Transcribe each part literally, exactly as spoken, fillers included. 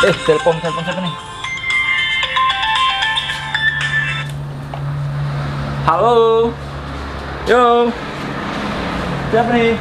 Eh, telepon, telepon siapa nih? Halo. Yo. Siapa nih?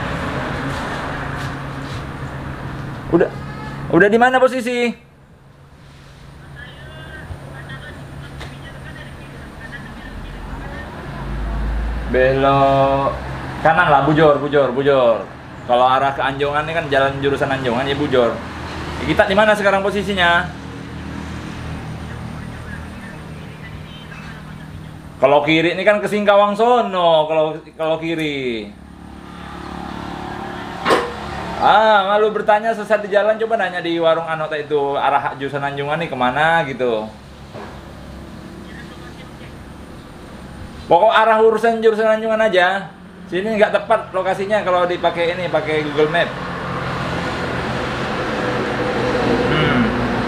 Udah udah di mana posisi? Belok kanan lah, bujur, bujur, bujur. Kalau arah ke Anjongan ini kan jalan jurusan Anjongan ya bujur. Kita di mana sekarang posisinya? Kalau kiri ini kan ke Singkawang sono, kalau kalau kiri. Ah, malu bertanya sesat di jalan, coba nanya di warung Anota itu arah jurusan Anjongan nih kemana gitu. Pokok arah urusan jurusan Anjongan aja. Sini nggak tepat lokasinya kalau dipakai ini, pakai Google Map. Hmm.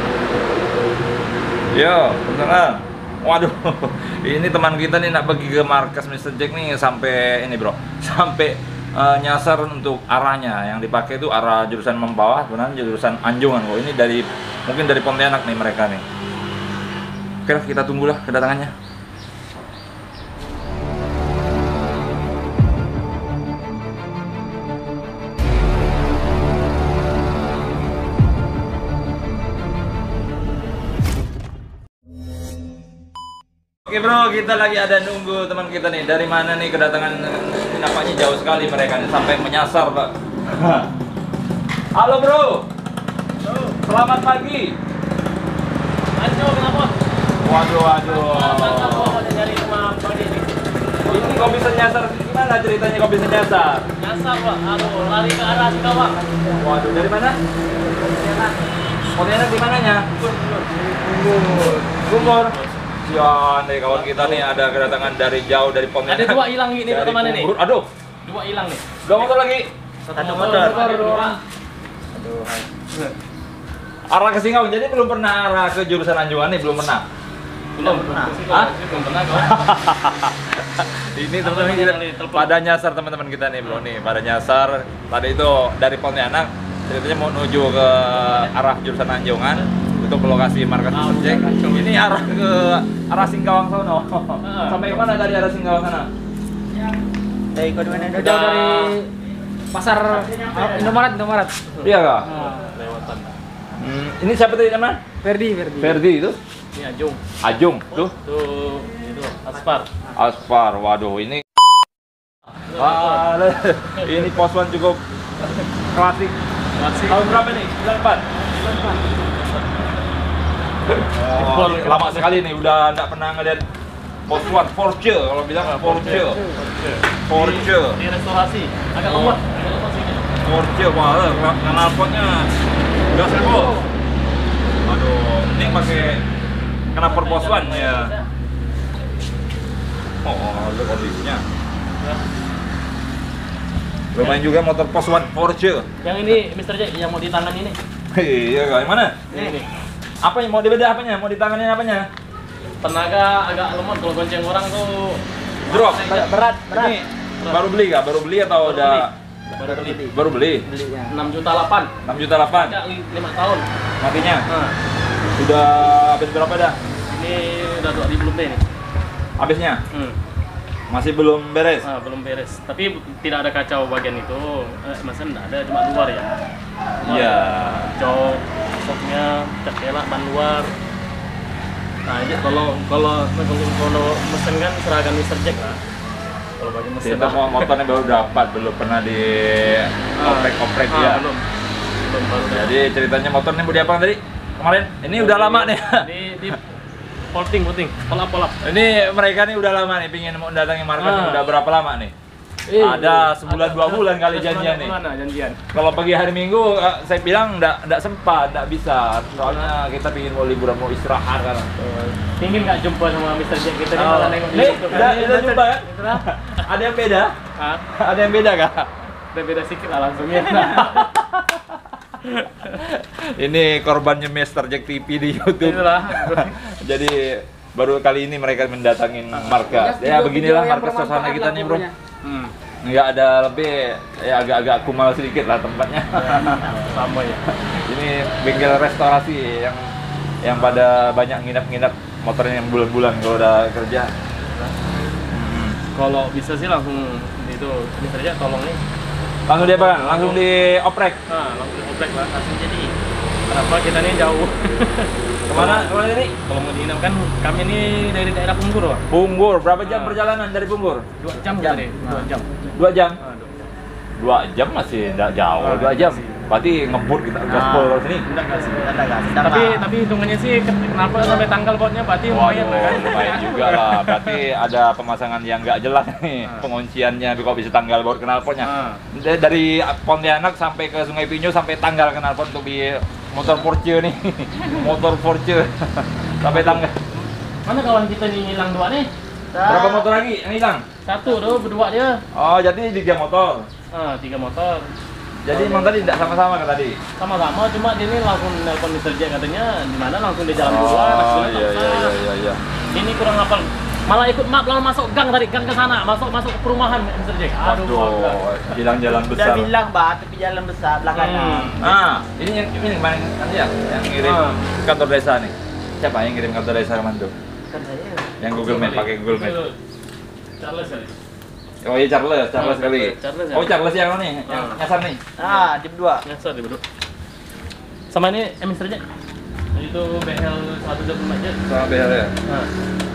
Yo, beneran. Waduh, ini teman kita nih nak pergi ke markas mister Jack nih sampai ini bro, sampai uh, nyasar untuk arahnya. Yang dipakai itu arah jurusan Mempawah, sebenarnya jurusan Anjongan. Oh, ini dari mungkin dari Pontianak nih mereka nih. Oke lah, kita tunggulah kedatangannya. Oke bro, kita lagi ada nunggu teman kita nih. Dari mana nih kedatangan? Nampaknya jauh sekali mereka nih, sampai menyasar pak. Halo bro. Halo. Selamat pagi. Aduh, kenapa? Waduh, waduh. Nyari sama pagi ini. Ini kok bisa nyasar? Gimana ceritanya kok bisa nyasar? Nyasar pak, aduh, lari ke arah Singkawang. Waduh, dari mana? Pontianak. Pontianak di mananya? Gumbur. Gumbur. Sian deh kawan kita nih, ada kedatangan dari jauh dari Pontianak. Ada dua hilang ini teman nih. Aduh, Dua hilang nih. dua motor lagi. Satu motor. Dua. Aduh. Arah ke Singkawang, jadi belum pernah arah ke jurusan Anjongan nih, belum pernah. Belum pernah. Hah? Belum pernah kok. Ini teman-teman kita pada nyasar teman-teman kita nih bro nih, pada nyasar. Tadi itu dari Pontianak, ceritanya mau menuju ke arah jurusan Anjongan untuk ke lokasi markas mister Jack. Ini arah ke arah Singkawang sono. Sampai ke mana tadi arah Singkawang sana? Dari kode mana? Jauh dari pasar Indomaret, Indomaret. Iya kak? Lewatan. Hmm, ini siapa tadi nama? Ferdi, Ferdi. Ferdi itu? Ini Ajung. Ajung tuh? Tuh, itu Aspar. Aspar, waduh ini. Ah, ini posuan cukup klasik. Masih. Tahun berapa nih? sembilan empat. Oh, lama sekali nih, udah nggak pernah ngeliat posuan Porsche kalau bilang Porsche. Porsche. Di restorasi. Agak lemot. Agak lemot sini. Porsche, wah, knalpotnya gas servo. Aduh, ini pakai knalpot posuan ya. Oh, lihat kondisinya. Lumayan juga motor posuan Porsche. Yang ini mister Jack yang mau ditangani ini. Iya, kayak mana? Ini nih. Apa yang mau dibeda apanya? Mau ditanganin apanya? Tenaga agak lemot kalau gonceng orang tuh. Drop. Berat, berat. Ini baru beli kah? Baru beli atau Baru udah? Baru beli. Baru beli. Belinya. enam juta delapan. enam juta delapan. Agak lima tahun. Matinya. Nah, Sudah habis berapa dah? ini udah dua ribu lebih nih. Habisnya? Hmm. Masih belum beres? Ah, belum beres. Tapi tidak ada kacau bagian itu. Eh, masa enggak ada, cuma luar ya. Iya. Jok, soknya, cat pelak, ban luar. Nah, ini kalau kalau kalau kalau mesin kan seragam mister Jack lah. Kalau bagi mesin Kita mau motornya baru dapat, belum pernah di oprek-oprek ah, ya. belum. Belum baru. Jadi ceritanya motornya mau diapain tadi? Kemarin? Ini udah lama nih. Di di polting, polting, polap, polap. Ini mereka nih udah lama nih pingin mau datangi markas nih. Ah. Udah berapa lama nih? Eh, Ada sebulan dua bulan kali janjian nih. Mana janjian? Kalau pagi hari Minggu eh, saya bilang enggak enggak sempat, enggak bisa. Soalnya kita pingin mau liburan, mau istirahat kan. Pingin nggak jumpa sama mister Jack kita nih Oh. malah nengok di Nih, YouTube. udah udah jumpa kan? Itulah. Ada yang beda? Ah, Ada yang beda kah? udah beda sedikit lah langsungnya. Ini korbannya mister Jack T V di YouTube. Itulah. Jadi baru kali ini mereka mendatangin markas. Ya beginilah markas suasana kita nih, Bro. Hmm. nggak ada lebih, ya agak-agak kumal sedikit lah tempatnya. Sama ya. Ini bengkel restorasi yang yang pada banyak nginap-nginap motornya yang bulan-bulan kalau udah kerja. Hmm. Kalau bisa sih langsung itu ini saja tolong nih. Langsung dia bang, langsung dioprek. Nah, langsung dioprek lah langsung jadi. Kenapa kita nih jauh? Kemana? Kemana ini? Kalau mau diinap kan kami ini dari daerah Punggur, Pak. Punggur. Berapa jam Ah. perjalanan dari Punggur? Dua jam kita nih, dua jam. Dua jam. Ah, dua jam. Dua jam masih tidak jauh. Ah, Dua jam. masih. Berarti ngebut kita gaspol ke sini. Enggak enggak sih. Enggak, enggak, sedang Tapi lah. tapi hitungannya sih ken- kenapa sampai tanggal botnya berarti lumayan lah kan. lumayan juga lah. Berarti ada pemasangan yang nggak jelas nih Ah. pengunciannya. Kok bisa tanggal baut knalpotnya? Ah. Da- Dari Pontianak sampai ke Sungai Pinyo sampai tanggal knalpot untuk di motor Porsche nih. Motor Porsche sampai tanggal. Mana kawan kita nih hilang dua nih? Berapa motor lagi yang hilang? Satu tuh berdua dia. Oh, jadi tiga motor. Ah, tiga motor. Jadi emang tadi tidak sama-sama kan tadi? Sama-sama cuma dia ini langsung nelpon mister Jack katanya di mana langsung di jalan Oh, duluan. Hasilnya iya tak iya sah. iya iya iya. Ini kurang hafal. Malah ikut map lalu masuk gang tadi, gang ke sana, masuk masuk ke perumahan mister Jack. Aduh. Aduh, hilang jalan Udah besar. bilang, Mbak, tapi jalan besar belah kanan. Hmm. Ah, ini yang ini kemarin nanti ya yang ngirim Ah. kantor desa nih. Siapa yang ngirim kantor desa kemana tuh? Kan saya. Yang Google Map, pakai Google Map. Itu Charles kali. Oh iya Charles, Charles Ah, kali. Charles ya. Oh Charles yang nih, yang Ah. nyasar nih. Ah, di berdua. Nyasar dia berdua. Sama ini eh, mister Jack. Itu B L seratus dua puluh lima Jet. Sama B L ya. Nah.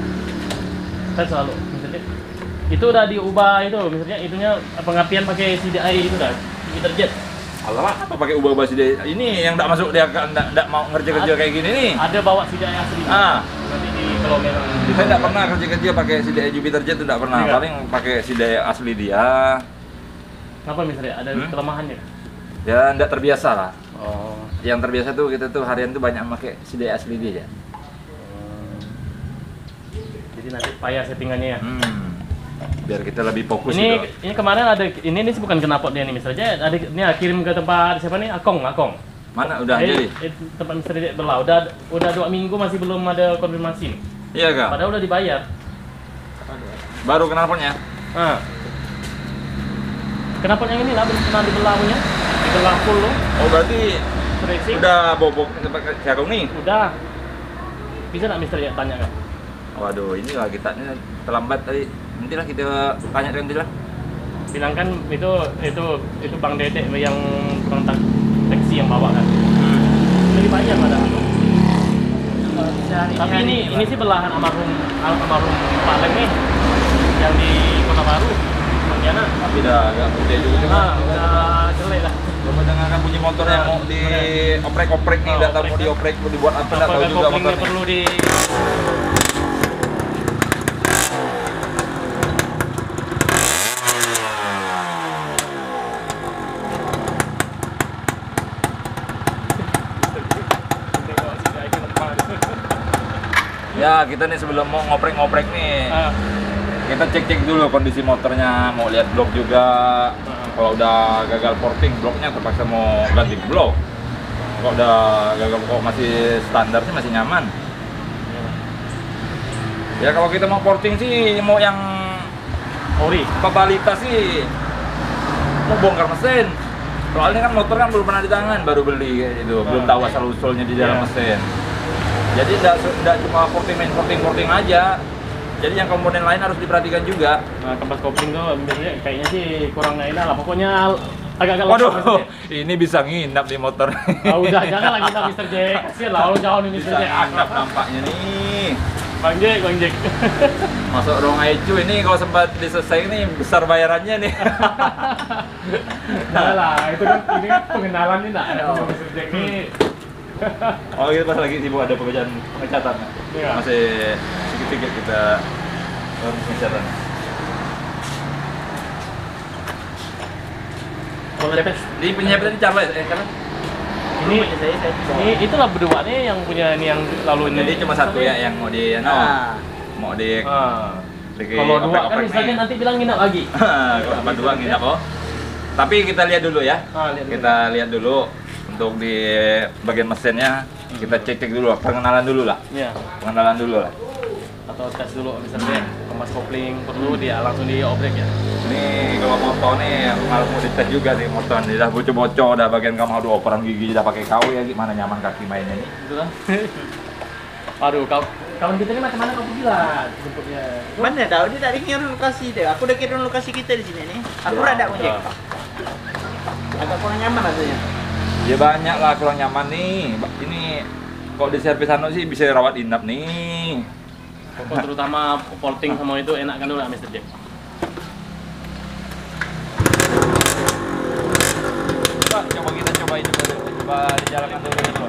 Kan selalu mister Jack. Itu udah diubah itu misalnya itunya pengapian pakai C D I itu dah. mister Jet. Alah, apa pakai ubah-ubah sih dia? Ini yang enggak masuk dia enggak enggak mau kerja-kerja kayak gini nih. Ada bawa C D I asli. Ah. Nanti di kalau memang Saya enggak pernah kerja-kerja pakai C D I Jupiter Jet, itu enggak pernah. Iya. Paling pakai C D I asli dia. Kenapa misalnya ada Hmm? kelemahannya? Ya enggak terbiasa lah. Oh. Yang terbiasa tuh kita tuh harian tuh banyak pakai C D I asli dia. Jadi nanti payah settingannya ya. Hmm. Biar kita lebih fokus Ini gitu. ini kemarin ada ini ini sih bukan knalpot dia nih misalnya ada ini ya, kirim ke tempat siapa nih Akong Akong. Mana udah Eh, jadi? eh, tempat mister Jack belah udah udah dua minggu masih belum ada konfirmasi. Iya kak. Padahal udah dibayar. Baru knalpotnya. Ah. Knalpot yang ini lah belum pernah dibelah punya. Dibelah full loh. Oh berarti Racing. udah bobok tempat si Akong nih. Udah. Bisa nggak mister Jack tanya kan? Waduh, ini lah kita ini terlambat tadi. Nantilah kita tanya nanti lah. Bilang kan itu itu itu Bang Dedek yang tukang tak- taksi yang bawa kan. Udah dibayar padahal. Tapi ini ini sih belahan almarhum almarhum Pak Leng nih yang di Kota Baru, Pontianak. Tapi udah agak gede juga. Ah, udah jelek lah. Belum mendengarkan bunyi motor yang mau dioprek-oprek nih, Oh, nggak tahu oprek mau kan. dioprek, mau dibuat apa, nggak tahu Apakah juga koplingnya motornya. perlu di Ya kita nih sebelum mau ngoprek-ngoprek nih, Ah, kita cek-cek dulu kondisi motornya, mau lihat blok juga. Kalau udah gagal porting bloknya terpaksa mau ganti blok. Kalau udah gagal kok masih standar sih masih nyaman. Ya kalau kita mau porting sih mau yang ori. totalitas sih mau bongkar mesin. Soalnya kan motor kan belum pernah di tangan, baru beli kayak gitu, belum tahu asal usulnya di dalam Iya. mesin. Jadi tidak cuma porting main porting porting aja. Jadi yang komponen lain harus diperhatikan juga. Nah, kampas kopling tuh biasanya kayaknya sih kurang enak lah. Pokoknya agak-agak Waduh, lemah maksudnya. ini bisa nginap di motor. Ah, udah jangan lagi kita mister Jack. Kasihan lah orang jauh nih mister Bisa Jack. nginap nampaknya nih. Bang Jack, Bang Jack. Masuk ruang I C U ini kalau sempat diselesaikan nih besar bayarannya nih. Nah lah, itu kan ini kan pengenalan nih nak. mister Jack ini. Oh gitu pas lagi sibuk ada pengecatan pengecatan. Iya. Masih sedikit-sedikit kita harus pengecatan. Kalau ada pes. Di penyiapnya ini Charles, eh kan? Ini saya saya ini itulah berdua nih yang punya ini yang lalu ini. Jadi cuma satu ya yang mau di, no, Nah, mau di, Ah. di Kalau dua kan oprek-oprek misalnya nih. nanti bilang nginap lagi. Kalau apa dua nginap oh. Tapi kita lihat dulu ya. Ah, lihat dulu. Kita lihat dulu untuk di bagian mesinnya kita cek-cek dulu, pengenalan dulu lah. Iya. Pengenalan dulu lah. Atau tes dulu misalnya kampas kopling perlu dia langsung dioprek ya. Nih kalau motor nih malah mau dites juga nih motor nih, udah bocor-bocor, udah bagian kamu aduh operan gigi udah pakai kau ya, gimana nyaman kaki mainnya nih. Gitu kan. Aduh, kau kawan kita ini macam mana kau bilang jemputnya? Mana tahu dia tak kirim lokasi deh. Aku udah kirim lokasi kita di sini nih. Aku Ya, rada ojek. ya. Agak kurang nyaman rasanya. Ya banyak lah kurang nyaman nih. Ini kalau di servis anu sih bisa rawat inap nih. Pokok terutama porting sama itu enak kan dulu lah mister Jack. Coba, coba kita coba ini dulu. Coba dijalankan dulu dulu.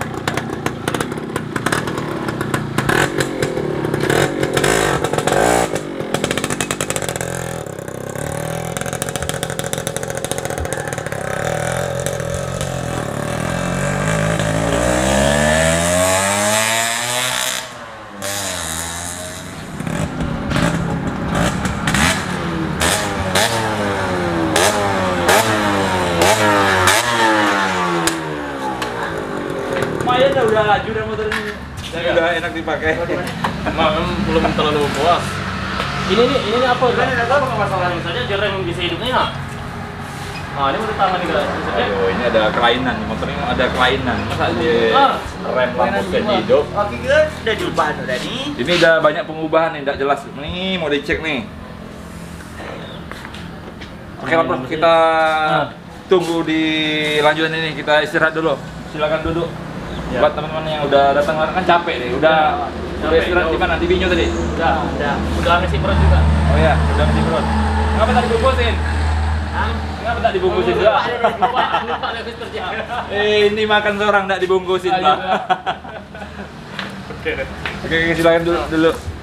Lumayan dah, udah laju dah motor ini. Dan Iya. udah enak dipakai. Emang belum terlalu puas. Ini nih, ini nih apa? Ini apa masalahnya saja jarang bisa hidupnya ya. Nah, ini udah tangan nih guys. Mister Jack. Aduh, ini ada kelainan nih, motor ini ada kelainan. Masa di Ah, rem lampu kan hidup. Oke kan udah diubah udah nih. Ini udah banyak pengubahan nih, tidak jelas. Nih mau dicek nih. Oke lah bro, kita tunggu di lanjutan ini, kita istirahat dulu. Silakan duduk. Ya. Buat teman-teman yang udah datang kan capek nih, udah udah Capek, istirahat jauh. di mana? Di Binyo tadi. Udah, udah. Udah ngisi perut juga. Oh ya, udah ngisi perut. Kenapa tak dibungkusin? Hah? Kenapa tak dibungkusin? Oh, Enggak. lupa, lupa deh mister Jack. Eh, ini makan seorang tak dibungkusin, Ayo, Pak. udah. Oke deh. Oke, oke, silakan dulu dulu.